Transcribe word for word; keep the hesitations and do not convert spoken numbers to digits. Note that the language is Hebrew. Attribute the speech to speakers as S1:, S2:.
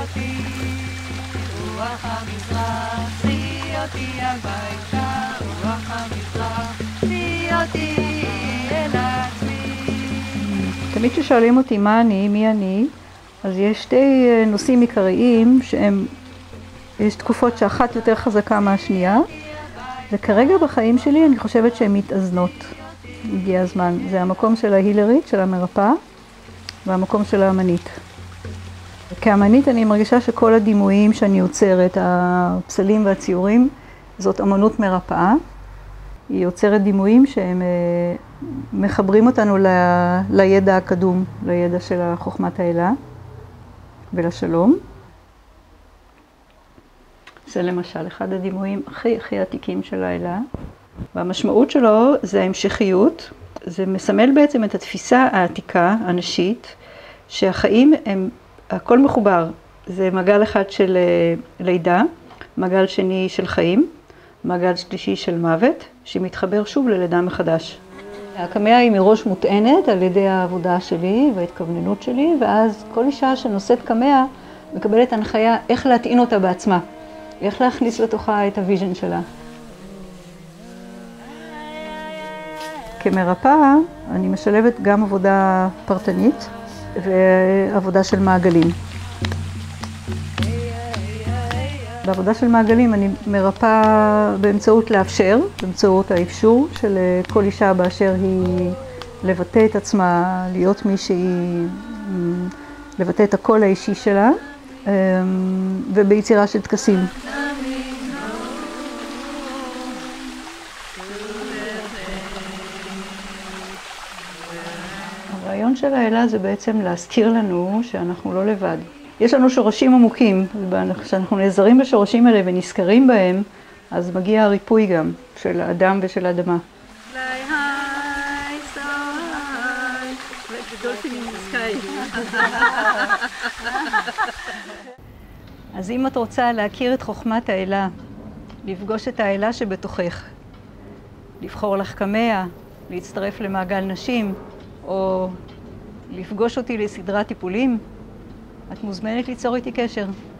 S1: אותי, רוח המזרח, שיא אותי הביתה, רוח המזרח, שיא אותי אל עצמי. תמיד כששואלים אותי מה אני, מי אני, אז יש שתי נושאים עיקריים שהם, יש תקופות שאחת יותר חזקה מהשנייה, וכרגע בחיים שלי אני חושבת שהן מתאזנות. הגיע הזמן. זה המקום של ההילרית, של המרפאה, והמקום של האמנית. כאמנית אני מרגישה שכל הדימויים שאני יוצרת, הפסלים והציורים, זאת אמנות מרפאה. היא יוצרת דימויים שהם מחברים אותנו ל... לידע הקדום, לידע של חוכמת האלה ולשלום. זה למשל אחד הדימויים הכי הכי עתיקים של האלה. והמשמעות שלו זה ההמשכיות. זה מסמל בעצם את התפיסה העתיקה, הנשית, שהחיים הם, הכל מחובר. זה מעגל אחד של לידה, מעגל שני של חיים, מעגל שלישי של מוות, שמתחבר שוב ללידה מחדש. הקמע היא מראש מוטענת על ידי העבודה שלי וההתכווננות שלי, ואז כל אישה שנושאת קמע מקבלת הנחיה איך להטעין אותה בעצמה, איך להכניס לתוכה את הוויז'ן שלה. כמרפאה אני משלבת גם עבודה פרטנית ועבודה של מעגלים. בעבודה של מעגלים אני מרפאה באמצעות לאפשר, באמצעות האפשור של כל אישה באשר היא לבטא את עצמה, להיות מי שהיא, לבטא את הקול האישי שלה, וביצירה של טקסים. הרעיון של האלה זה בעצם להזכיר לנו שאנחנו לא לבד. יש לנו שורשים עמוקים, כשאנחנו נעזרים בשורשים האלה ונזכרים בהם, אז מגיע הריפוי גם של האדם ושל האדמה. אז אם את רוצה להכיר את חוכמת האלה, לפגוש את האלה שבתוכך, לבחור לך קמע, להצטרף למעגל נשים, או לפגוש אותי לסדרת טיפולים, את מוזמנת ליצור איתי קשר.